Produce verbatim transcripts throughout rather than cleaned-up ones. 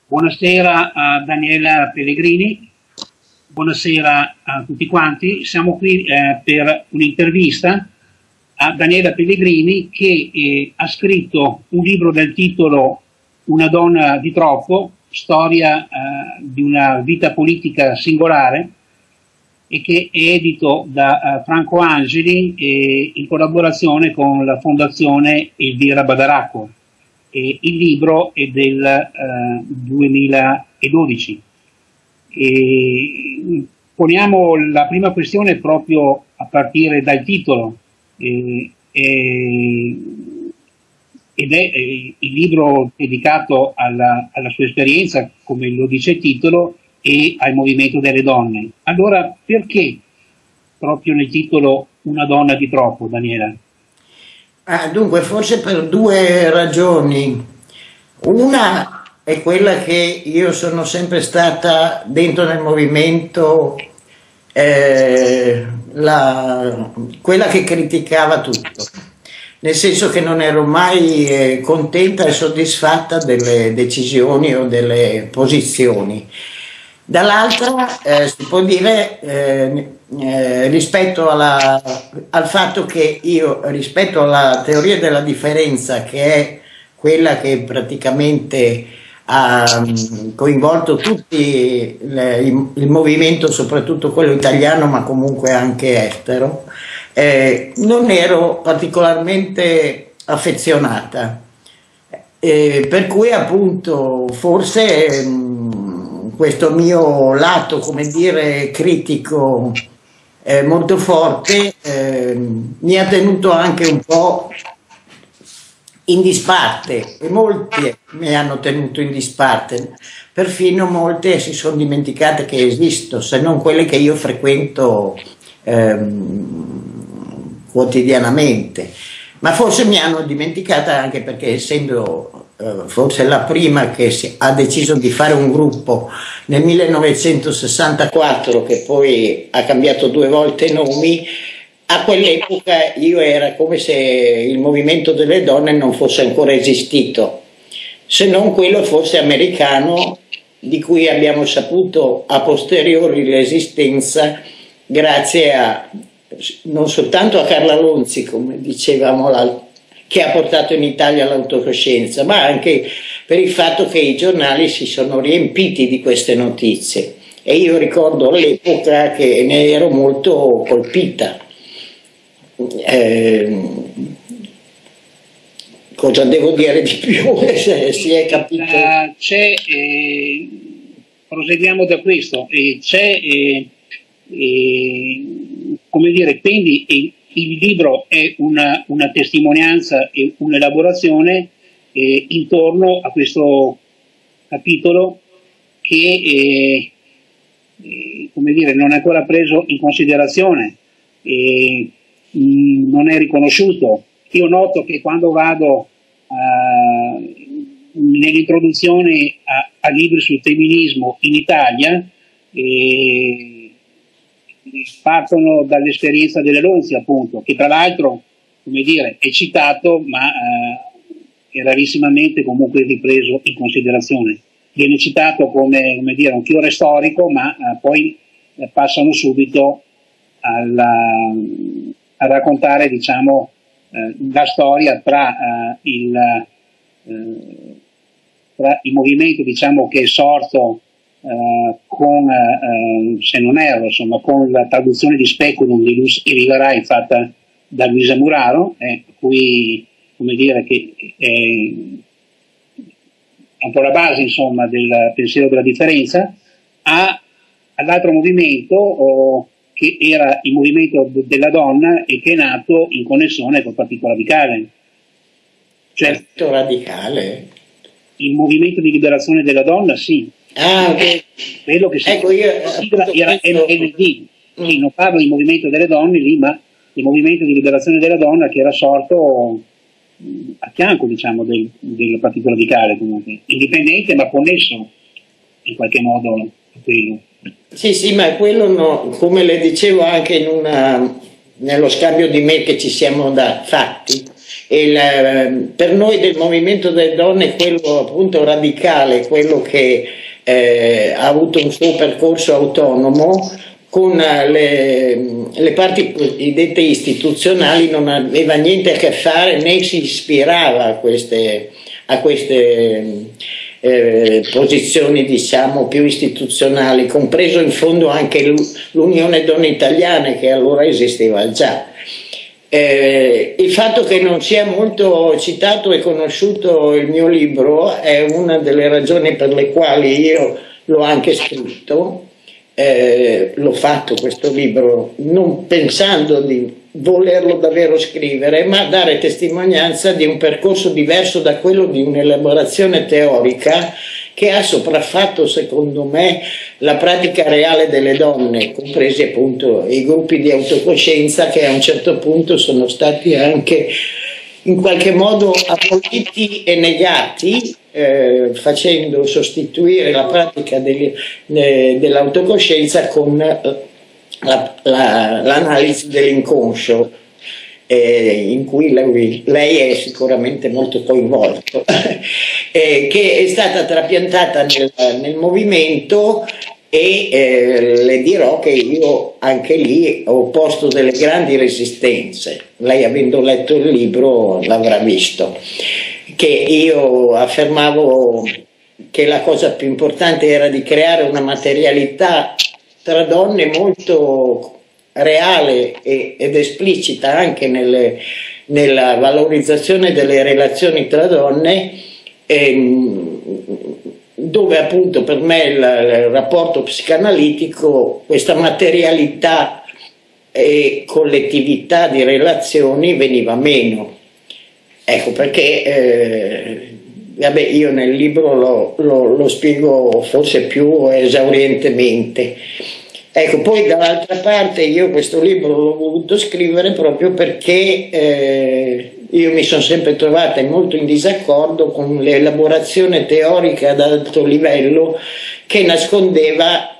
Buonasera a Daniela Pellegrini, buonasera a tutti quanti. Siamo qui eh, per un'intervista a Daniela Pellegrini che eh, ha scritto un libro dal titolo Una donna di troppo, storia eh, di una vita politica singolare, e che è edito da uh, Franco Angeli eh, in collaborazione con la Fondazione Elvira Badaracco. E il libro è del uh, duemiladodici. E poniamo la prima questione proprio a partire dal titolo, eh, eh, ed è eh, il libro dedicato alla, alla sua esperienza, come lo dice il titolo, e al movimento delle donne. Allora, perché proprio nel titolo Una donna di troppo, Daniela? Ah, dunque, forse per due ragioni. Una è quella che io sono sempre stata dentro nel movimento, eh, la, quella che criticava tutto, nel senso che non ero mai eh, contenta e soddisfatta delle decisioni o delle posizioni. Dall'altra eh, si può dire eh, eh, rispetto alla, al fatto che io, rispetto alla teoria della differenza, che è quella che praticamente ha coinvolto tutti le, il, il movimento, soprattutto quello italiano, ma comunque anche estero, eh, non ero particolarmente affezionata, eh, per cui appunto forse questo mio lato, come dire, critico eh, molto forte eh, mi ha tenuto anche un po' in disparte, e molti mi hanno tenuto in disparte, perfino molte si sono dimenticate che esisto, se non quelle che io frequento ehm, quotidianamente, ma forse mi hanno dimenticata anche perché, essendo forse la prima che si, ha deciso di fare un gruppo nel millenovecentosessantaquattro, che poi ha cambiato due volte nomi, a quell'epoca io era come se il movimento delle donne non fosse ancora esistito, se non quello forse americano, di cui abbiamo saputo a posteriori l'esistenza grazie a non soltanto a Carla Lonzi, come dicevamo l'altro, che ha portato in Italia l'autocoscienza, ma anche per il fatto che i giornali si sono riempiti di queste notizie. E io ricordo all'epoca che ne ero molto colpita. Eh, cosa devo dire di più? Se si è capito. Uh, c'è, eh, proseguiamo da questo, eh, c'è, eh, eh, come dire, quindi eh, il libro è una, una testimonianza e un'elaborazione eh, intorno a questo capitolo che eh, eh, come dire, non è ancora preso in considerazione, eh, mh, non è riconosciuto. Io noto che quando vado eh, nell'introduzione a, a libri sul femminismo in Italia, eh, partono dall'esperienza delle Lonzi, appunto, che tra l'altro, come dire, è citato, ma eh, è rarissimamente comunque ripreso in considerazione. Viene citato come, come dire, un fiore storico, ma eh, poi eh, passano subito alla, a raccontare, diciamo, eh, la storia tra, eh, il, eh, tra il movimento, diciamo, che è sorto Uh, con, uh, se non erro, insomma, con la traduzione di Speculum di Luz Irigaray fatta da Luisa Muraro, eh, cui, come dire, che è, è un po' la base, insomma, del pensiero della differenza, a, all'altro movimento oh, che era il movimento de- della donna e che è nato in connessione col Partito Radicale. Cioè, Partito Radicale? Il movimento di liberazione della donna, sì. Ah, okay. Quello che si ecco, io, sigla era M L D, mm. Sì, non parlo del movimento delle donne lì, ma il movimento di liberazione della donna che era sorto mh, a fianco, diciamo, del, del Partito Radicale, comunque indipendente ma connesso in qualche modo a quello. Sì, sì, ma quello no, come le dicevo anche in una, nello scambio di mail che ci siamo da, fatti, E la, per noi del movimento delle donne quello appunto radicale, quello che eh, ha avuto un suo percorso autonomo, con le, le parti cosiddette istituzionali non aveva niente a che fare né si ispirava a queste, a queste eh, posizioni diciamo più istituzionali, compreso in fondo anche l'Unione Donne Italiane che allora esisteva già. Eh, il fatto che non sia molto citato e conosciuto il mio libro è una delle ragioni per le quali io l'ho anche scritto. Eh, l'ho fatto questo libro non pensando di volerlo davvero scrivere, ma dare testimonianza di un percorso diverso da quello di un'elaborazione teorica che ha sopraffatto secondo me la pratica reale delle donne, compresi appunto i gruppi di autocoscienza che a un certo punto sono stati anche in qualche modo aboliti e negati, eh, facendo sostituire la pratica eh, dell'autocoscienza con l'analisi la, la, dell'inconscio, eh, in cui lei, lei è sicuramente molto coinvolto, eh, che è stata trapiantata nel, nel movimento. E eh, le dirò che io anche lì ho posto delle grandi resistenze. Lei, avendo letto il libro, l'avrà visto, che io affermavo che la cosa più importante era di creare una materialità tra donne molto reale e, ed esplicita anche nelle, nella valorizzazione delle relazioni tra donne, e, dove appunto per me il, il rapporto psicanalitico, questa materialità e collettività di relazioni veniva meno. Ecco perché, eh, vabbè, io nel libro lo, lo, lo spiego forse più esaurientemente. Ecco, poi dall'altra parte io questo libro l'ho voluto scrivere proprio perché eh, io mi sono sempre trovata molto in disaccordo con l'elaborazione teorica ad alto livello che nascondeva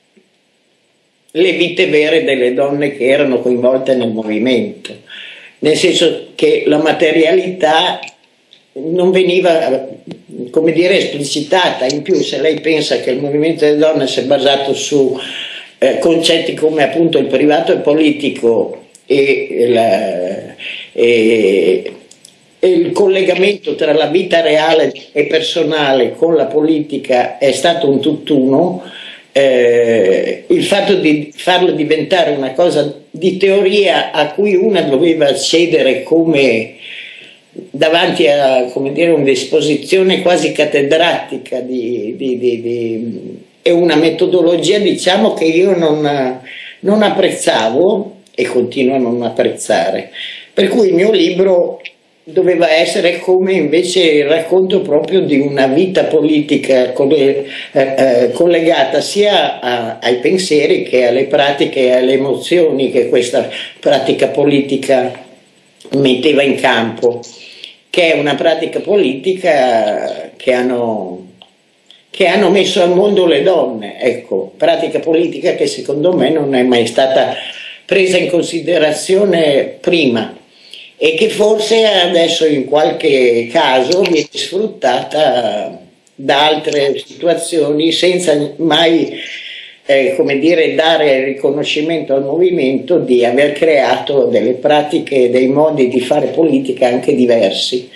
le vite vere delle donne che erano coinvolte nel movimento, nel senso che la materialità non veniva, come dire, esplicitata. In più, se lei pensa che il movimento delle donne si è basato su eh, concetti come appunto il privato e il politico e, la, e, e il collegamento tra la vita reale e personale con la politica è stato un tutt'uno, eh, il fatto di farlo diventare una cosa di teoria a cui una doveva accedere come davanti a, come dire, un'esposizione quasi cattedratica di, di, di, di, e una metodologia, diciamo, che io non, non apprezzavo e continuo a non apprezzare. Per cui il mio libro doveva essere come invece il racconto proprio di una vita politica coll- eh, eh, collegata sia a, ai pensieri che alle pratiche e alle emozioni che questa pratica politica metteva in campo, che è una pratica politica che hanno, che hanno messo al mondo le donne. Ecco, pratica politica che secondo me non è mai stata presa in considerazione prima e che forse adesso in qualche caso viene sfruttata da altre situazioni senza mai eh, come dire, dare riconoscimento al movimento di aver creato delle pratiche e dei modi di fare politica anche diversi.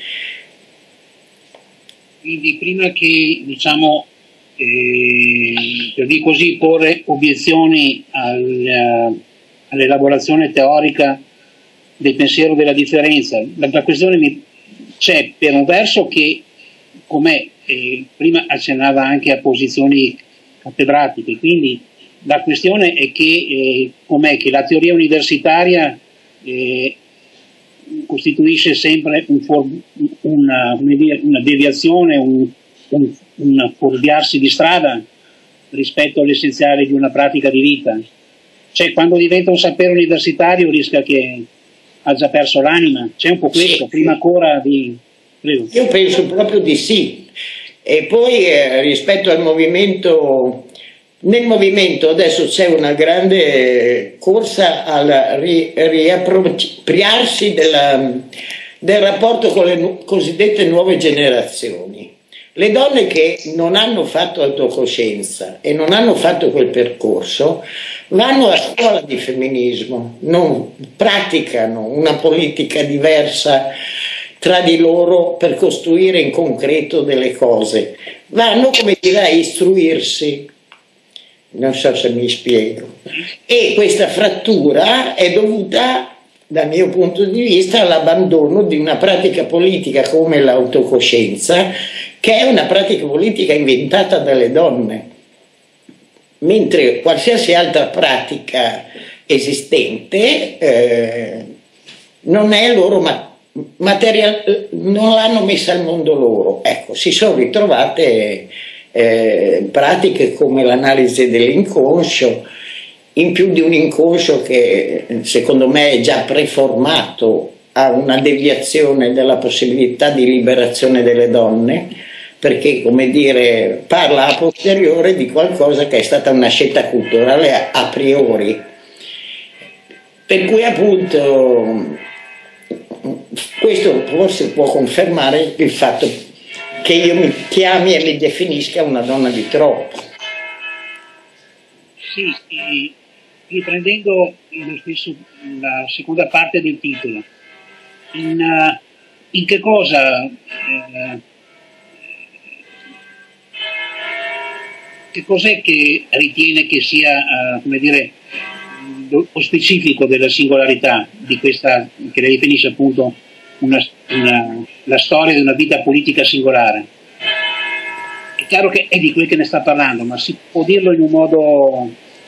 Quindi prima che, diciamo, eh, per dire così, porre obiezioni al, all'elaborazione teorica del pensiero della differenza, la, la questione c'è per un verso che, come eh, prima accennava anche a posizioni cattedratiche, quindi la questione è che eh, com'è che la teoria universitaria eh, costituisce sempre un for, una, una deviazione, un, un, un fuorviarsi di strada rispetto all'essenziale di una pratica di vita. Cioè, quando diventa un sapere universitario rischia che ha già perso l'anima. C'è un po' questo, sì, prima ancora di... Prego. Io penso proprio di sì. E poi eh, rispetto al movimento, nel movimento adesso c'è una grande corsa al ri, riappropriarsi della, del rapporto con le nu- cosiddette nuove generazioni. Le donne che non hanno fatto autocoscienza e non hanno fatto quel percorso vanno a scuola di femminismo, non praticano una politica diversa tra di loro per costruire in concreto delle cose. Vanno, come dire, a istruirsi. Non so se mi spiego. E questa frattura è dovuta, dal mio punto di vista, all'abbandono di una pratica politica come l'autocoscienza, che è una pratica politica inventata dalle donne, mentre qualsiasi altra pratica esistente eh, non è loro ma- material- non l'hanno messa al mondo loro. Ecco, si sono ritrovate eh, pratiche come l'analisi dell'inconscio, in più di un inconscio che secondo me è già preformato a una deviazione della possibilità di liberazione delle donne, perché, come dire, parla a posteriore di qualcosa che è stata una scelta culturale a, a priori. Per cui appunto questo forse può confermare il fatto che io mi chiami e mi definisca una donna di troppo. Sì, e riprendendo lo stesso, la seconda parte del titolo, in, uh, in che cosa eh, che cos'è che ritiene che sia, uh, come dire, lo specifico della singolarità di questa, che lei definisce appunto una, una, la storia di una vita politica singolare? È chiaro che è di quel che ne sta parlando, ma si può dirlo in un modo...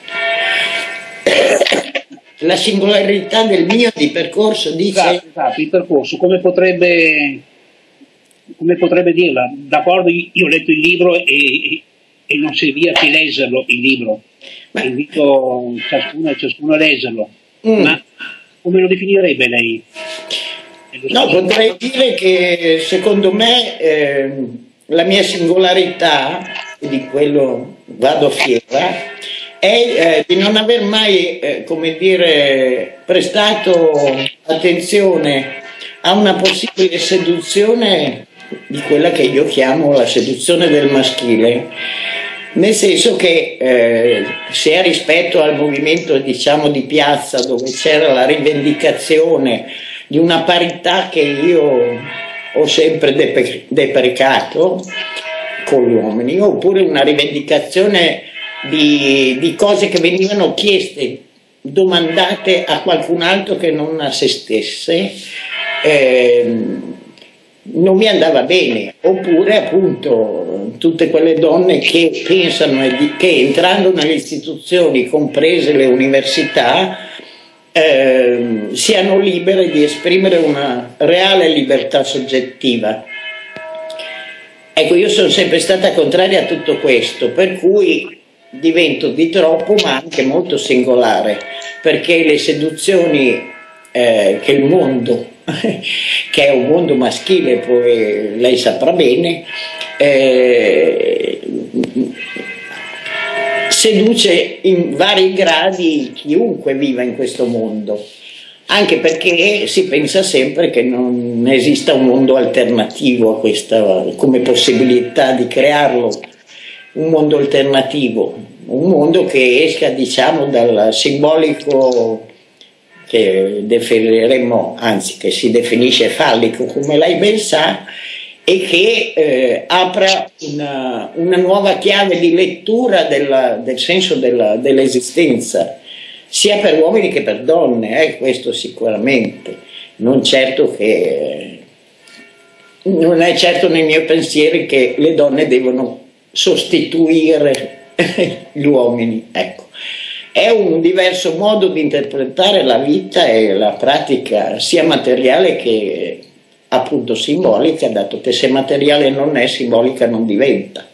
La singolarità del mio di percorso, dice... Esatto, esatto, il percorso, come potrebbe, come potrebbe dirla? D'accordo, io ho letto il libro e, e non serviva che leggerlo il libro, ma invito ciascuno e ciascuno a leggerlo, mm. ma come lo definirebbe lei? No, potrei dire che secondo me eh, la mia singolarità, di quello vado fiera, è eh, di non aver mai, eh, come dire, prestato attenzione a una possibile seduzione di quella che io chiamo la seduzione del maschile, nel senso che eh, sia rispetto al movimento, diciamo, di piazza, dove c'era la rivendicazione di una parità che io ho sempre dep- deprecato con gli uomini, oppure una rivendicazione di, di cose che venivano chieste, domandate a qualcun altro che non a se stesse, eh, non mi andava bene. Oppure appunto tutte quelle donne che pensano che entrando nelle istituzioni, comprese le università, eh, siano libere di esprimere una reale libertà soggettiva. Ecco, io sono sempre stata contraria a tutto questo, per cui divento di troppo, ma anche molto singolare, perché le seduzioni eh, che il mondo, che è un mondo maschile, poi lei saprà bene, eh, seduce in vari gradi chiunque viva in questo mondo, anche perché si pensa sempre che non esista un mondo alternativo a questa, come possibilità di crearlo, un mondo alternativo, un mondo che esca, diciamo, dal simbolico che definiremmo, anzi che si definisce fallico, come lei ben sa, e che eh, apra una, una nuova chiave di lettura della, del senso della, dell'esistenza, sia per uomini che per donne, eh, questo sicuramente. Non certo che, non è certo nei miei pensieri che le donne devono sostituire gli uomini, ecco. È un diverso modo di interpretare la vita e la pratica, sia materiale che appunto simbolica, dato che se materiale non è, simbolica non diventa.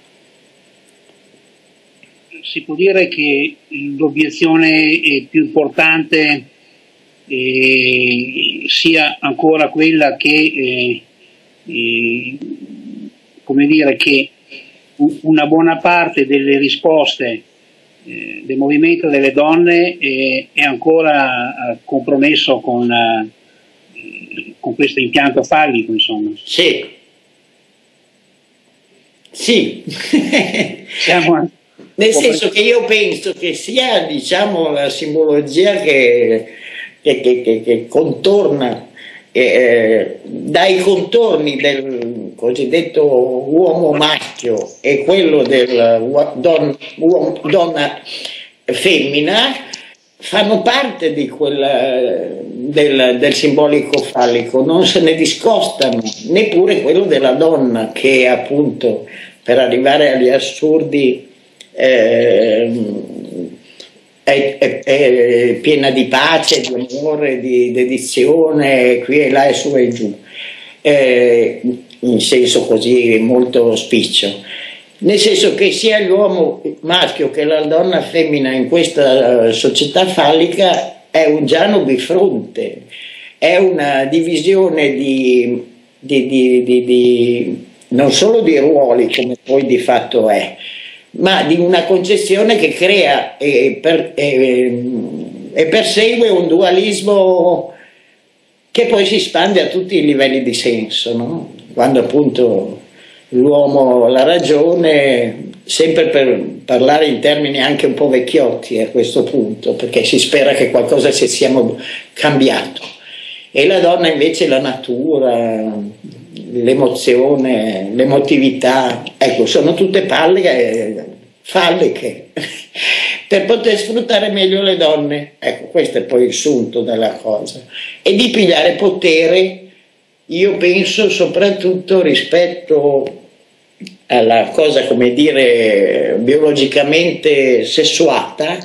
Si può dire che l'obiezione più importante eh, sia ancora quella che, eh, eh, come dire, che una buona parte delle risposte eh, del movimento delle donne eh, è ancora eh, compromesso con, eh, con questo impianto fallico, insomma. Sì, sì. Siamo a... Nel senso che io penso che sia, diciamo, la simbologia che, che, che, che, che contorna, eh, dai contorni del cosiddetto uomo maschio e quello del don, uomo, donna femmina, fanno parte di quella, del, del simbolico fallico, non se ne discostano, neppure quello della donna che appunto, per arrivare agli assurdi, eh, è, è, è piena di pace, di amore, di dedizione, qui e là e su e giù, eh, in senso così molto spiccio. Nel senso che sia l'uomo maschio che la donna femmina in questa società fallica è un giano bifronte, è una divisione di, di, di, di, di non solo di ruoli, come poi di fatto è, ma di una concezione che crea e, per, e, e persegue un dualismo che poi si espande a tutti i livelli di senso, no? Quando appunto l'uomo ha la ragione, sempre per parlare in termini anche un po' vecchiotti a questo punto, perché si spera che qualcosa si sia cambiato, e la donna invece la natura, l'emozione, l'emotività, ecco, sono tutte palle falliche per poter sfruttare meglio le donne, ecco, questo è poi il sunto della cosa, e di pigliare potere, io penso soprattutto rispetto alla cosa, come dire, biologicamente sessuata,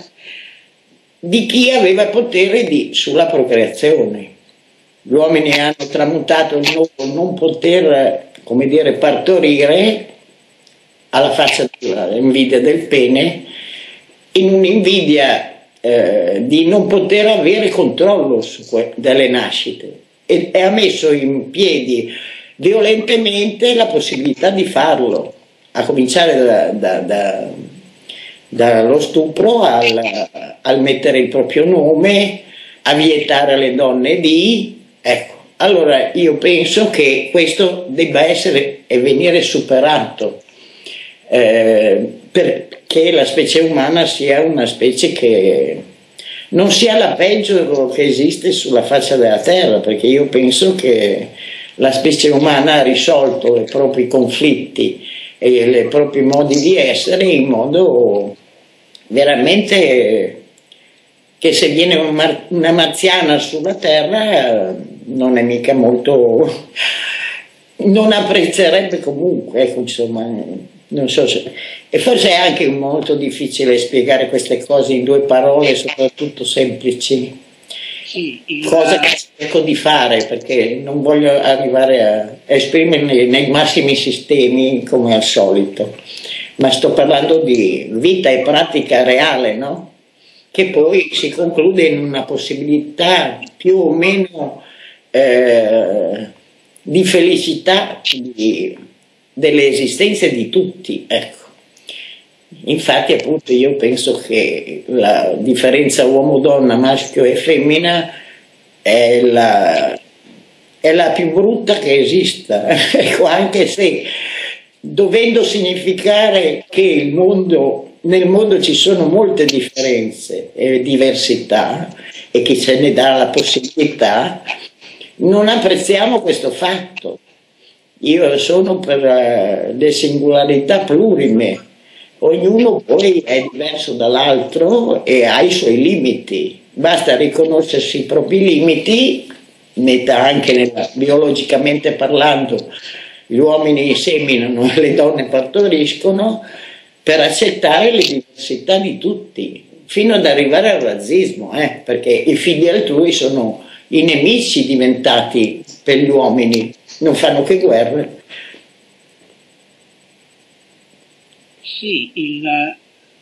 di chi aveva potere di, sulla procreazione. Gli uomini hanno tramutato il loro non poter, come dire, partorire alla faccia dell'invidia del pene, in un'invidia eh, di non poter avere controllo su delle nascite, e, e ha messo in piedi violentemente la possibilità di farlo, a cominciare da, da, da, dallo stupro al, al mettere il proprio nome, a vietare alle donne di... Ecco, allora io penso che questo debba essere e venire superato, eh, perché la specie umana sia una specie che non sia la peggio che esiste sulla faccia della terra, perché io penso che la specie umana ha risolto i propri conflitti e i propri modi di essere in modo veramente che, se viene una marziana sulla terra, non è mica molto, non apprezzerebbe comunque, ecco, insomma, non so se, e forse è anche molto difficile spiegare queste cose in due parole, soprattutto semplici. Sì, il... cosa che cerco di fare, perché non voglio arrivare a esprimermi nei massimi sistemi come al solito, ma sto parlando di vita e pratica reale, no? Che poi si conclude in una possibilità più o meno eh, di felicità di, delle esistenze di tutti, ecco. Infatti appunto io penso che la differenza uomo-donna, maschio e femmina è la, è la più brutta che esista, ecco, anche se dovendo significare che il mondo, nel mondo ci sono molte differenze e diversità e che se ne dà la possibilità, non apprezziamo questo fatto. Io sono per le singolarità plurime. Ognuno poi è diverso dall'altro e ha i suoi limiti, basta riconoscersi i propri limiti, metà anche nella, biologicamente parlando, gli uomini seminano e le donne partoriscono, per accettare le diversità di tutti, fino ad arrivare al razzismo, eh? Perché i figli altrui sono i nemici diventati per gli uomini, non fanno che guerre. Sì, il, la,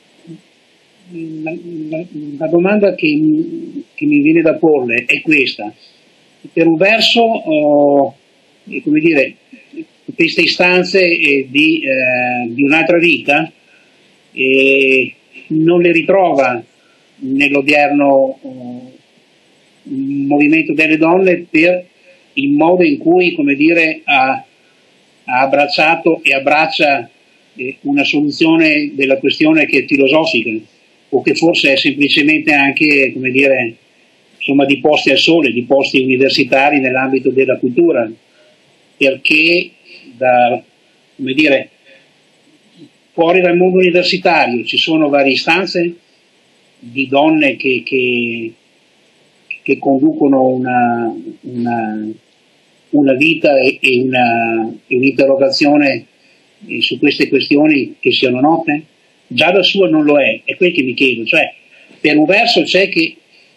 la, la domanda che, che mi viene da porle è questa. Per un verso, oh, come dire, queste istanze eh, di, eh, di un'altra vita eh, non le ritrova nell'odierno oh, movimento delle donne per il modo in cui, come dire, ha, ha abbracciato e abbraccia eh, una soluzione della questione che è filosofica, o che forse è semplicemente anche, come dire, insomma, di posti al sole, di posti universitari nell'ambito della cultura, perché da, come dire, fuori dal mondo universitario ci sono varie istanze di donne che, che, che conducono una, una, una vita e, e, una, e un'interrogazione su queste questioni che siano note. Già da sua non lo è, è quel che mi chiedo, cioè per un verso c'è che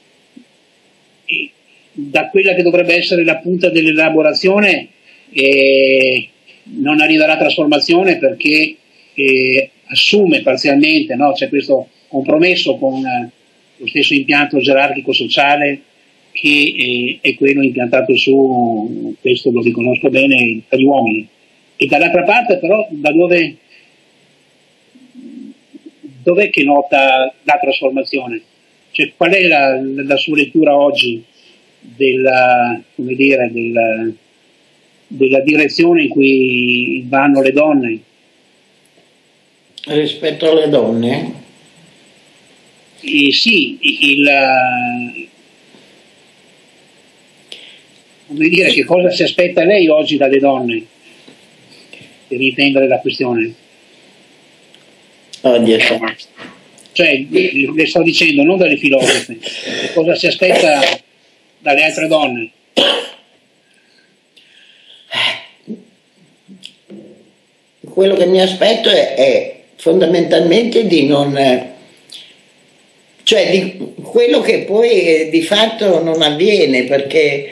da quella che dovrebbe essere la punta dell'elaborazione eh, non arriverà a trasformazione perché eh, assume parzialmente, no? C'è questo compromesso con eh, lo stesso impianto gerarchico sociale che eh, è quello impiantato su, questo lo riconosco bene, per gli uomini, e dall'altra parte però da dove dov'è che nota la trasformazione? Cioè, qual è la, la sua lettura oggi della, come dire, della, della direzione in cui vanno le donne? Rispetto alle donne? Eh, sì, il, come dire, che cosa si aspetta lei oggi dalle donne per intendere la questione? Oddio. Cioè, le sto dicendo, non dalle filosofe, cosa si aspetta dalle altre donne? Quello che mi aspetto è, è fondamentalmente di non, cioè di quello che poi di fatto non avviene, perché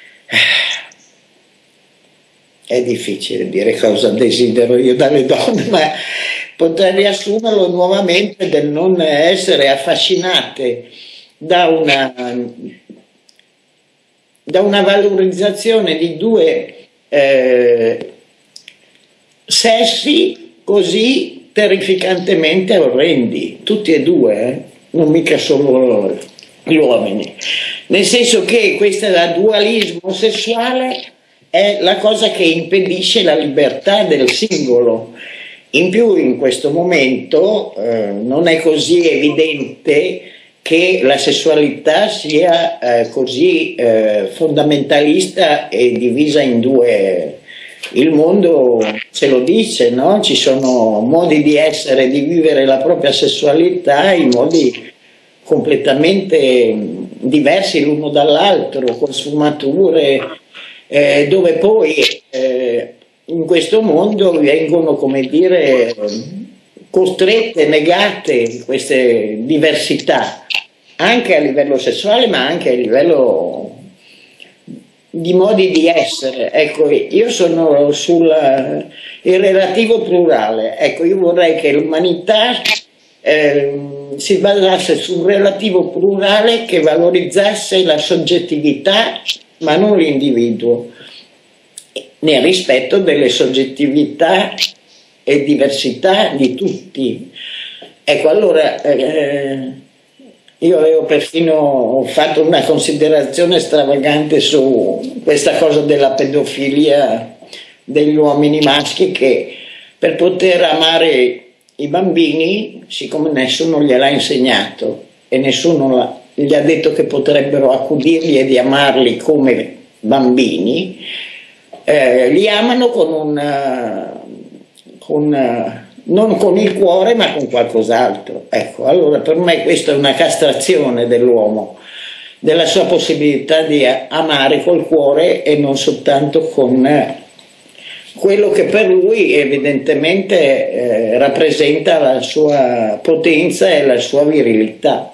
è difficile dire cosa desidero io dalle donne, ma potrei riassumerlo nuovamente del non essere affascinate da una, da una valorizzazione di due eh, sessi così terrificantemente orrendi, tutti e due, eh? Non mica solo gli uomini, nel senso che questo dualismo sessuale è la cosa che impedisce la libertà del singolo. In più in questo momento eh, non è così evidente che la sessualità sia eh, così eh, fondamentalista e divisa in due. Il mondo ce lo dice, no? Ci sono modi di essere, di vivere la propria sessualità in modi completamente diversi l'uno dall'altro, con sfumature, eh, dove poi eh, in questo mondo vengono, come dire, costrette, negate queste diversità, anche a livello sessuale ma anche a livello di modi di essere. Ecco, io sono sul il relativo plurale. Ecco, io vorrei che l'umanità eh, si basasse sul relativo plurale che valorizzasse la soggettività ma non l'individuo, nel rispetto delle soggettività e diversità di tutti. Ecco, allora eh, io avevo perfino fatto una considerazione stravagante su questa cosa della pedofilia degli uomini maschi, che per poter amare i bambini, siccome nessuno gliel'ha insegnato e nessuno gli ha detto che potrebbero accudirli e di amarli come bambini, eh, li amano con un, con, non con il cuore ma con qualcos'altro. Ecco, allora per me questa è una castrazione dell'uomo, della sua possibilità di amare col cuore e non soltanto con quello che per lui evidentemente eh, rappresenta la sua potenza e la sua virilità.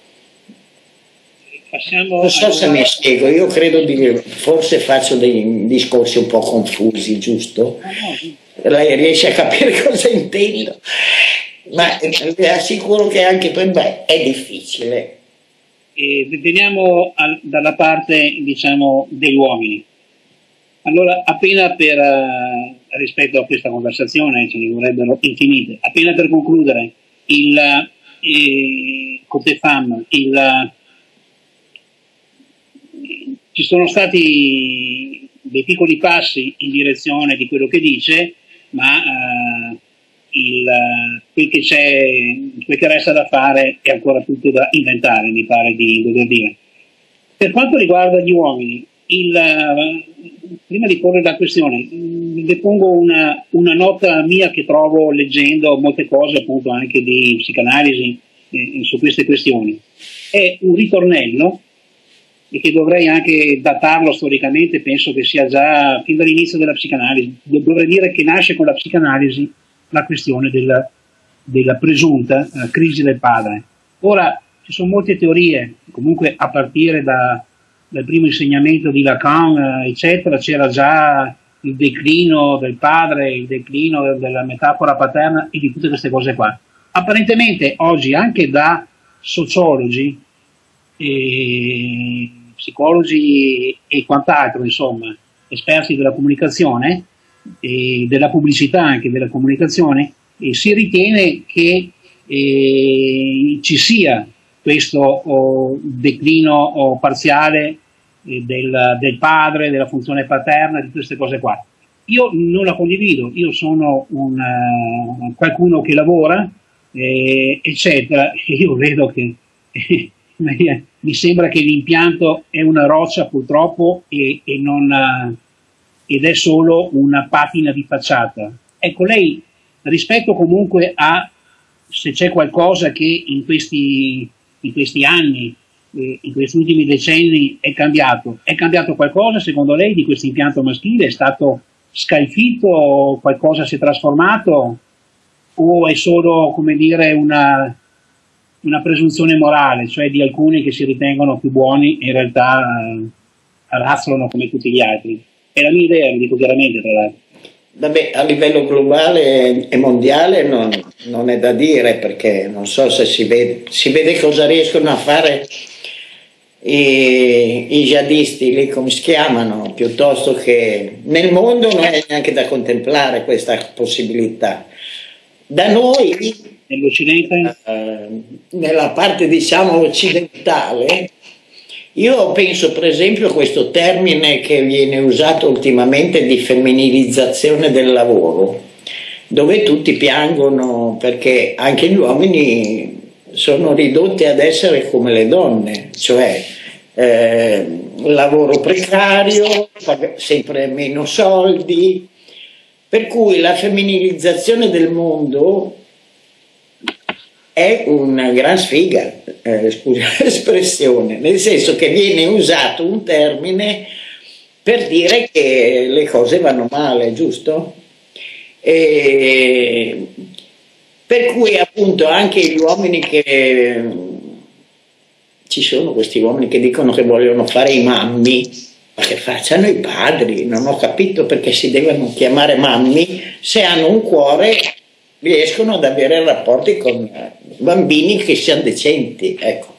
Passiamo non so allora... se mi spiego, io credo di forse faccio dei discorsi un po' confusi, giusto? Lei riesce a capire cosa intendo, ma vi assicuro che anche per me è difficile. E veniamo al, dalla parte, diciamo, degli uomini. Allora, appena per, uh, rispetto a questa conversazione, ce ne vorrebbero infinite, appena per concludere, il eh, Côté Femme, il, ci sono stati dei piccoli passi in direzione di quello che dice, ma eh, il, quel, che c'è, quel che resta da fare è ancora tutto da inventare, mi pare di dover dire. Per quanto riguarda gli uomini, il, prima di porre la questione, le pongo una, una nota mia che trovo leggendo molte cose appunto anche di psicanalisi eh, su queste questioni. È un ritornello e che dovrei anche datarlo storicamente, penso che sia già fin dall'inizio della psicanalisi, dovrei dire che nasce con la psicanalisi la questione della, della presunta eh, crisi del padre. Ora, ci sono molte teorie, comunque a partire da, dal primo insegnamento di Lacan, eh, eccetera, c'era già il declino del padre, il declino della metafora paterna e di tutte queste cose qua. Apparentemente oggi anche da sociologi, e psicologi e quant'altro, insomma, esperti della comunicazione e della pubblicità, anche della comunicazione, e si ritiene che eh, ci sia questo oh, declino oh, parziale eh, del, del padre, della funzione paterna, di queste cose qua. Io non la condivido, io sono un, uh, qualcuno che lavora, eh, eccetera, e io vedo che eh, mi sembra che l'impianto è una roccia purtroppo e, e non, uh, ed è solo una patina di facciata. Ecco, lei rispetto comunque a se c'è qualcosa che in questi, in questi anni, eh, in questi ultimi decenni è cambiato, è cambiato qualcosa secondo lei di questo impianto maschile? È stato scalfito, qualcosa si è trasformato o è solo, come dire, una, una presunzione morale, cioè di alcuni che si ritengono più buoni e in realtà eh, razzolano come tutti gli altri? È la mia idea, lo dico chiaramente tra l'altro. Vabbè, a livello globale e mondiale non, non è da dire, perché non so se si vede, si vede cosa riescono a fare i, i jihadisti, lì come si chiamano, piuttosto che nel mondo non è neanche da contemplare questa possibilità. Da noi, nell'Occidente, eh, nella parte diciamo occidentale, io penso per esempio a questo termine che viene usato ultimamente di femminilizzazione del lavoro, dove tutti piangono perché anche gli uomini sono ridotti ad essere come le donne, cioè eh, lavoro precario, sempre meno soldi, per cui la femminilizzazione del mondo è una gran sfiga, eh, scusa l'espressione, nel senso che viene usato un termine per dire che le cose vanno male, giusto? E per cui appunto anche gli uomini che ci sono questi uomini che dicono che vogliono fare i mammi, ma che facciano i padri, non ho capito perché si devono chiamare mammi se hanno un cuore, riescono ad avere rapporti con bambini che siano decenti, ecco.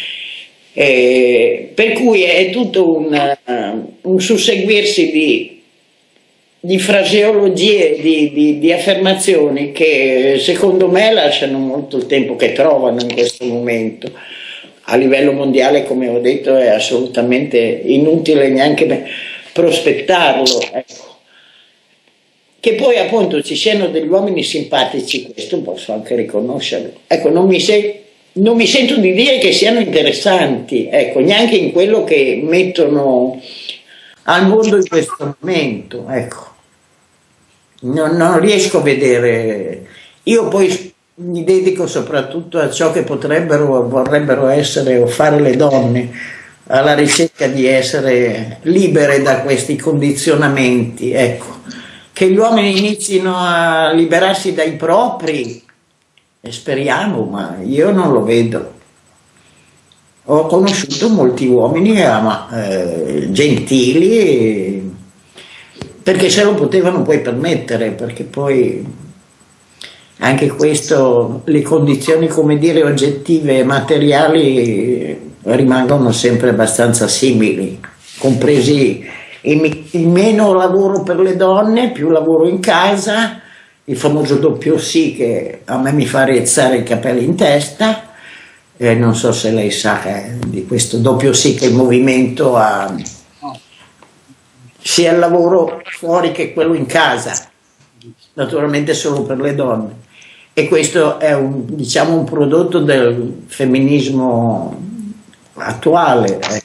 E per cui è tutto un, un susseguirsi di, di fraseologie, di, di, di affermazioni che secondo me lasciano molto il tempo che trovano in questo momento. A livello mondiale, come ho detto, è assolutamente inutile neanche prospettarlo, ecco. Che poi appunto ci siano degli uomini simpatici, questo posso anche riconoscerlo. Ecco, non mi, se, non mi sento di dire che siano interessanti, ecco, neanche in quello che mettono al mondo in questo momento, ecco. Non, non riesco a vedere. Io poi mi dedico soprattutto a ciò che potrebbero o vorrebbero essere o fare le donne, alla ricerca di essere libere da questi condizionamenti, ecco. Che gli uomini inizino a liberarsi dai propri, e speriamo, ma io non lo vedo. Ho conosciuto molti uomini ma, eh, gentili, perché se lo potevano poi permettere, perché poi anche questo, le condizioni, come dire, oggettive e materiali rimangono sempre abbastanza simili, compresi il, il meno lavoro per le donne, più lavoro in casa, il famoso doppio sì che a me mi fa rizzare i capelli in testa, eh, non so se lei sa eh, di questo doppio sì che il movimento ha, sia il lavoro fuori che quello in casa, naturalmente solo per le donne. E questo è un, diciamo, un prodotto del femminismo attuale. Ecco.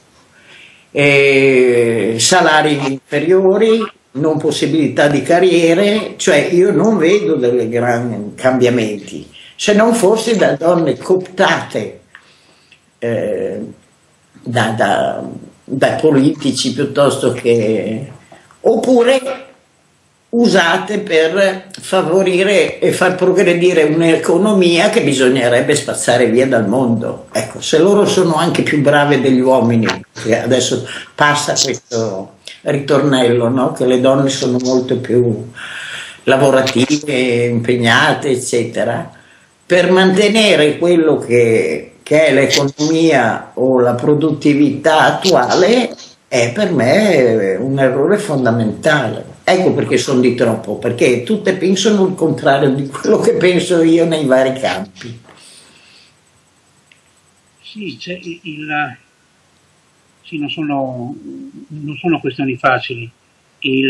E salari inferiori, non possibilità di carriere, cioè io non vedo dei grandi cambiamenti, se non forse da donne cooptate eh, da, da, da politici piuttosto che, oppure usate per favorire e far progredire un'economia che bisognerebbe spazzare via dal mondo. Ecco, se loro sono anche più brave degli uomini, che adesso passa questo ritornello, no? Che le donne sono molto più lavorative, impegnate, eccetera, per mantenere quello che, che è l'economia o la produttività attuale è per me un errore fondamentale. Ecco perché sono di troppo, perché tutte pensano il contrario di quello che penso io nei vari campi. Sì, c'è il, il, sì, non sono, non sono questioni facili. Il,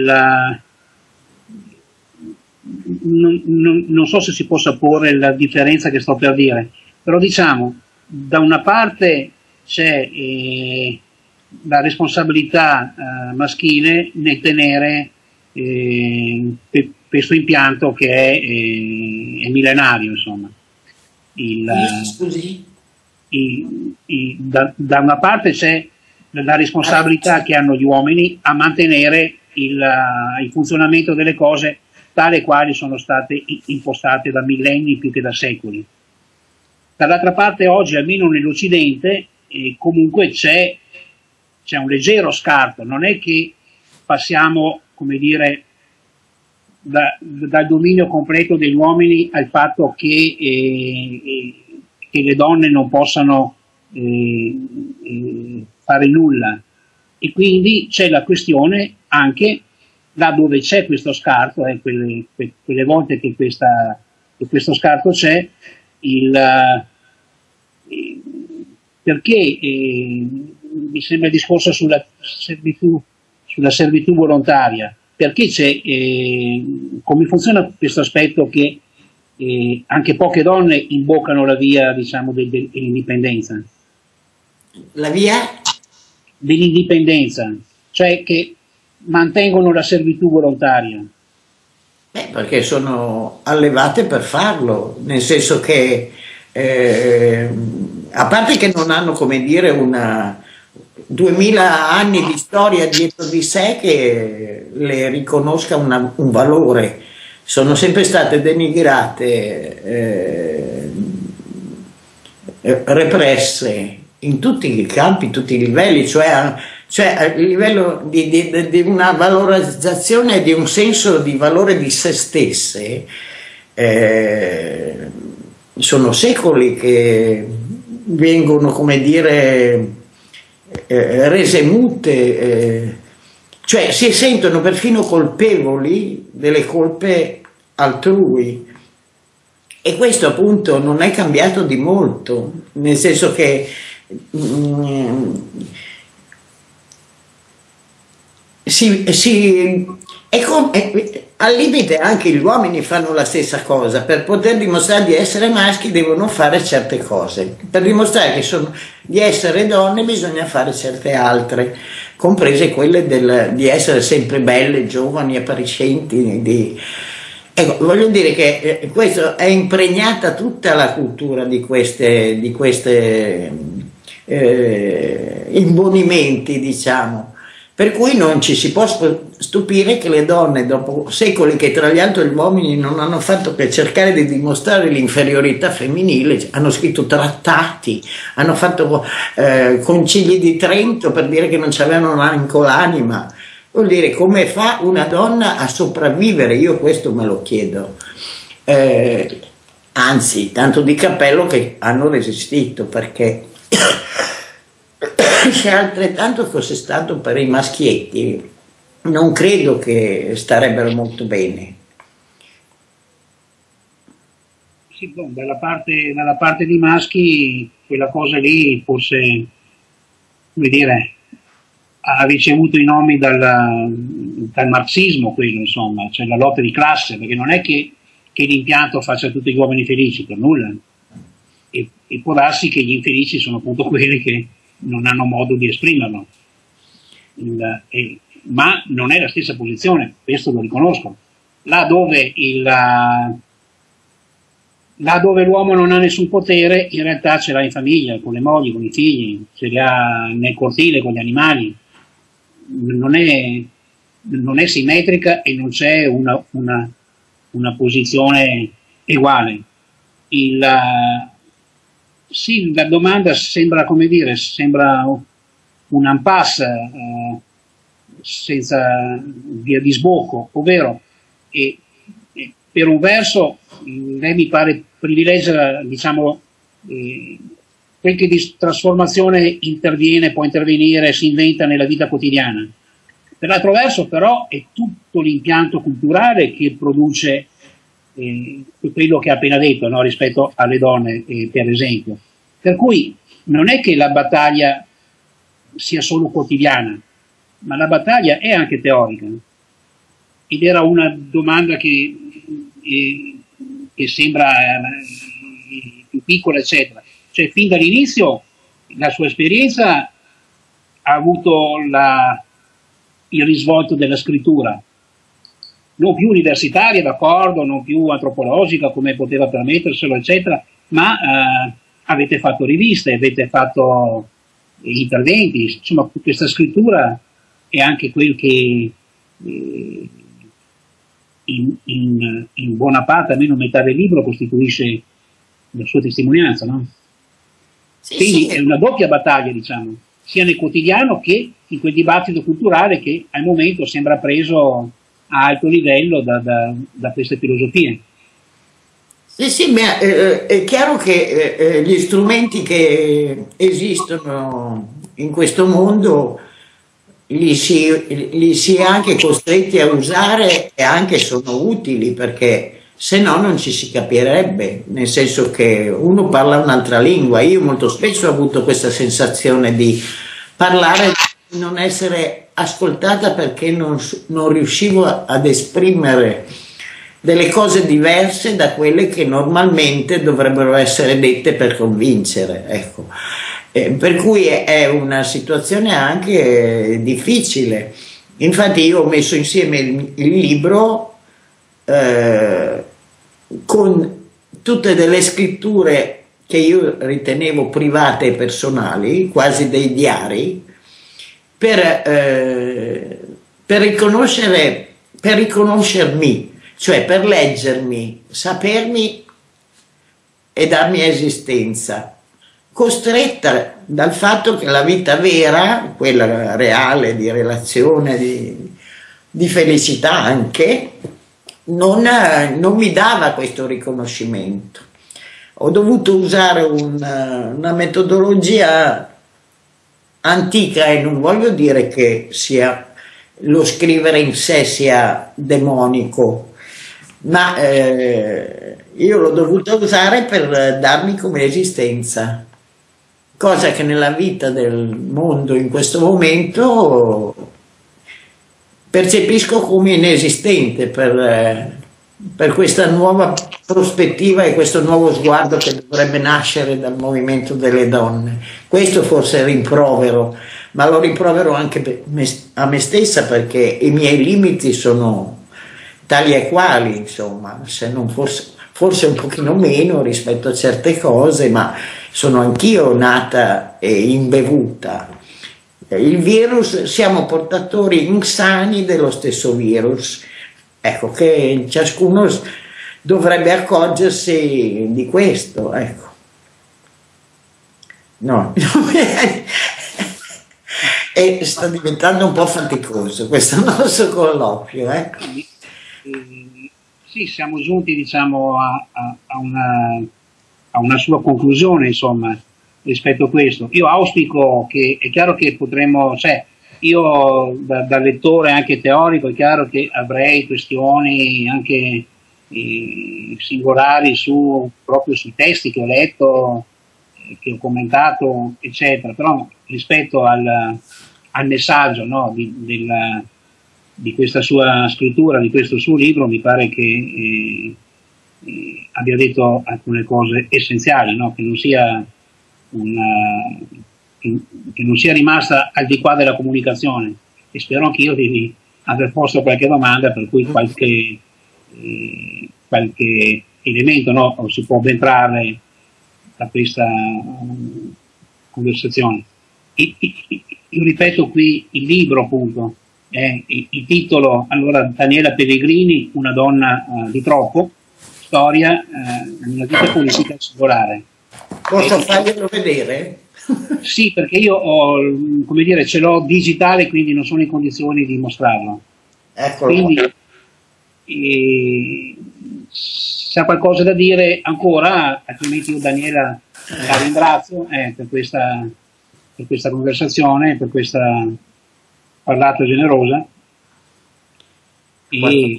non, non, non so se si possa porre la differenza che sto per dire, però diciamo, da una parte c'è eh, la responsabilità eh, maschile nel tenere eh, questo impianto che è, eh, è millenario, insomma. Il, Scusi? il, il, da, da una parte c'è la responsabilità che hanno gli uomini a mantenere il, il funzionamento delle cose tale quali sono state impostate da millenni più che da secoli. Dall'altra parte oggi, almeno nell'Occidente, eh, comunque c'è, c'è un leggero scarto, non è che passiamo, come dire, da, dal dominio completo degli uomini al fatto che, eh, che le donne non possano eh, eh, fare nulla, e quindi c'è la questione anche là dove c'è questo scarto, eh, quelle, quelle volte che, questa, che questo scarto c'è, il, eh, perché eh, mi sembra il discorso sulla servitù, sulla servitù volontaria, perché c'è, eh, come funziona questo aspetto che eh, anche poche donne imboccano la via, diciamo, del, dell'indipendenza? La via? Dell'indipendenza, cioè che mantengono la servitù volontaria. Beh, perché sono allevate per farlo, nel senso che eh, a parte che non hanno, come dire, una duemila anni di storia dietro di sé che le riconosca una, un valore, sono sempre state denigrate, eh, represse in tutti i campi, tutti i livelli, cioè, cioè a livello di, di, di una valorizzazione, di un senso di valore di se stesse. Eh, sono secoli che vengono, come dire, eh, rese mute, eh, cioè si sentono perfino colpevoli delle colpe altrui. E questo appunto non è cambiato di molto, nel senso che mm, si, si, è com, è, al limite anche gli uomini fanno la stessa cosa, per poter dimostrare di essere maschi devono fare certe cose, per dimostrare che sono, di essere donne bisogna fare certe altre, comprese quelle del, di essere sempre belle, giovani, appariscenti, di... Ecco, voglio dire che eh, questo è impregnata tutta la cultura di queste, di queste eh, imbonimenti, diciamo, per cui non ci si può stupire che le donne, dopo secoli che tra gli altri gli uomini non hanno fatto che cercare di dimostrare l'inferiorità femminile, hanno scritto trattati, hanno fatto eh, concili di Trento per dire che non c'avevano neanche l'anima. Vuol dire, come fa una donna a sopravvivere? Io questo me lo chiedo. Eh, anzi, tanto di cappello che hanno resistito, perché se altrettanto fosse stato per i maschietti, non credo che starebbero molto bene. Sì, boh, dalla parte, dalla parte di maschi, quella cosa lì forse, come dire, ha ricevuto i nomi dal, dal marxismo, quello, insomma, cioè la lotta di classe, perché non è che, che l'impianto faccia tutti gli uomini felici, per nulla. E, e può darsi che gli infelici sono appunto quelli che non hanno modo di esprimerlo. Il, e, ma non è la stessa posizione, questo lo riconosco. Là dove, il, là dove l'uomo non ha nessun potere, in realtà ce l'ha in famiglia, con le mogli, con i figli, ce li ha nel cortile, con gli animali. Non è, non è simmetrica e non c'è una, una, una posizione uguale. Il, sì, la domanda sembra, come dire, sembra un impasse eh, senza via di sbocco, ovvero e, e per un verso lei mi pare privilegia, diciamo, eh, quel che di trasformazione interviene, può intervenire, si inventa nella vita quotidiana. Per l'altro verso però è tutto l'impianto culturale che produce eh, quello che ha appena detto, no? Rispetto alle donne, eh, per esempio. Per cui non è che la battaglia sia solo quotidiana, ma la battaglia è anche teorica. Ed era una domanda che, eh, che sembra eh, più piccola, eccetera. Cioè, fin dall'inizio la sua esperienza ha avuto la, il risvolto della scrittura, non più universitaria, d'accordo, non più antropologica come poteva permetterselo, eccetera, ma eh, avete fatto riviste, avete fatto interventi, insomma questa scrittura è anche quel che eh, in, in, in buona parte, almeno metà del libro, costituisce la sua testimonianza, no? Sì, quindi sì. È una doppia battaglia, diciamo, sia nel quotidiano che in quel dibattito culturale che al momento sembra preso a alto livello da, da, da queste filosofie. Sì, sì, ma eh, è chiaro che eh, gli strumenti che esistono in questo mondo li si, li si è anche costretti a usare e anche sono utili, perché se no non ci si capirebbe, nel senso che uno parla un'altra lingua. Io molto spesso ho avuto questa sensazione di parlare, di non essere ascoltata perché non, non riuscivo ad esprimere delle cose diverse da quelle che normalmente dovrebbero essere dette per convincere, ecco. Eh, per cui è, è una situazione anche difficile. Infatti io ho messo insieme il, il libro eh, con tutte delle scritture che io ritenevo private e personali, quasi dei diari, per, eh, per riconoscere, per riconoscermi, cioè per leggermi, sapermi e darmi esistenza, costretta dal fatto che la vita vera, quella reale, di relazione, di, di felicità anche, non, non mi dava questo riconoscimento. Ho dovuto usare una, una metodologia antica, e non voglio dire che sia lo scrivere in sé sia demonico, ma eh, io l'ho dovuta usare per darmi come esistenza, cosa che nella vita del mondo in questo momento percepisco come inesistente per, eh, per questa nuova prospettiva e questo nuovo sguardo che dovrebbe nascere dal movimento delle donne. Questo forse è il rimprovero, ma lo rimprovero anche a me stessa, perché i miei limiti sono tali e quali, insomma, se non forse, forse un pochino meno rispetto a certe cose, ma sono anch'io nata e imbevuta. Il virus, siamo portatori insani dello stesso virus, ecco, che ciascuno dovrebbe accorgersi di questo, ecco. No, e sta diventando un po' faticoso questo nostro colloquio, ecco. Sì, siamo giunti, diciamo, a, a, a, una, a una sua conclusione, insomma, rispetto a questo. Io auspico che, è chiaro che potremmo, cioè, io da, da lettore anche teorico, è chiaro che avrei questioni anche eh, singolari su, proprio sui testi che ho letto, eh, che ho commentato, eccetera, però rispetto al, al messaggio, no, di, della, di questa sua scrittura, di questo suo libro, mi pare che eh, eh, abbia detto alcune cose essenziali, no? Che non sia una, che, che non sia rimasta al di qua della comunicazione, e spero anch'io di, di aver posto qualche domanda per cui qualche, eh, qualche elemento, no, si può ben trarre da questa um, conversazione. I, i, io ripeto qui il libro, appunto, eh, il, il titolo, allora, Daniela Pellegrini, una donna uh, di troppo, storia uh, una vita politica singolare. Posso farglielo vedere? Sì, perché io ho, come dire, ce l'ho digitale, quindi non sono in condizioni di mostrarlo. Eccolo. Quindi, eh, se ha qualcosa da dire ancora, altrimenti io Daniela la ringrazio eh, per, questa, per questa conversazione, per questa parlata generosa, e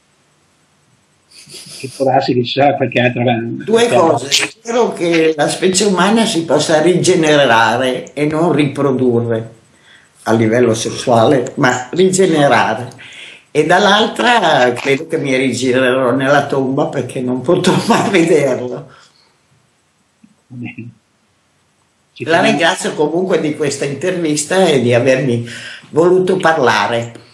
che può darsi che ci sarà qualche altra... Due cose: spero che la specie umana si possa rigenerare e non riprodurre a livello sessuale, ma rigenerare. E dall'altra credo che mi rigirerò nella tomba perché non potrò mai vederlo. La ringrazio comunque di questa intervista e di avermi voluto parlare.